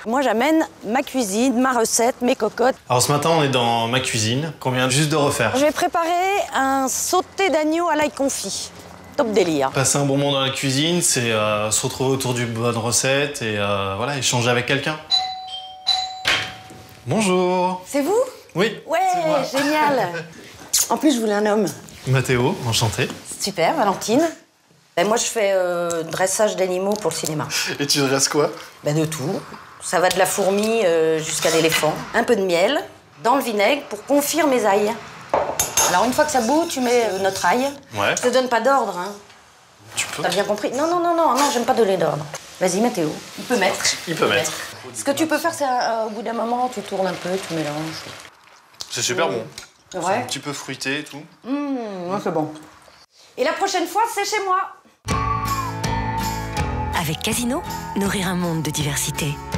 Moi, j'amène ma cuisine, ma recette, mes cocottes. Alors ce matin, on est dans ma cuisine, qu'on vient juste de refaire. Je vais préparer un sauté d'agneau à l'ail confit. Top délire. Passer un bon moment dans la cuisine, c'est se retrouver autour d'une bonne recette et voilà, échanger avec quelqu'un. Bonjour. C'est vous? Oui. Ouais, c'est moi. génial. En plus, je voulais un homme. Mathéo, enchanté. Super, Valentine. Ben, moi, je fais dressage d'animaux pour le cinéma. Et tu dresses quoi? Ben, de tout. Ça va de la fourmi jusqu'à l'éléphant. Un peu de miel dans le vinaigre pour confire mes ails. Alors, une fois que ça bout, tu mets notre ail. Ouais. Je te donne pas d'ordre, hein. Tu peux? T'as bien compris? Non, j'aime pas donner d'ordre. Vas-y, Mathéo. Il peut mettre. Il peut mettre. Ce que tu peux faire, c'est au bout d'un moment, tu tournes un peu, tu mélanges. C'est super bon. C'est C'est vrai? un petit peu fruité et tout. C'est bon. Et la prochaine fois, c'est chez moi. Avec Casino, nourrir un monde de diversité.